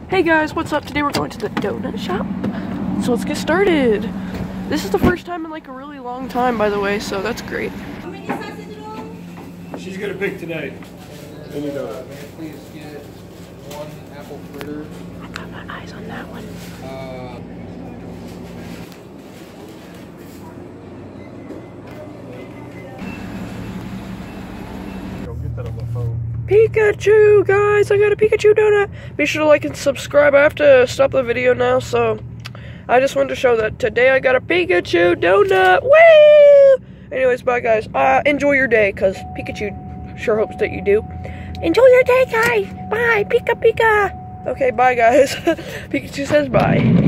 Hey guys, what's up? Today we're going to the donut shop. So let's get started. This is the first time in like a really long time, by the way, so that's great. How many sausage rolls? She's gonna pick today. Any donut. May I please get one apple fritter? I got my eyes on that one. Go get that on my phone. Pikachu, guys! I got a Pikachu donut! Be sure to like and subscribe. I have to stop the video now, so I just wanted to show that today I got a Pikachu donut! Woo! Anyways, bye guys. Enjoy your day, because Pikachu sure hopes that you do. Enjoy your day, guys! Bye! Pika Pika! Okay, bye guys. Pikachu says bye.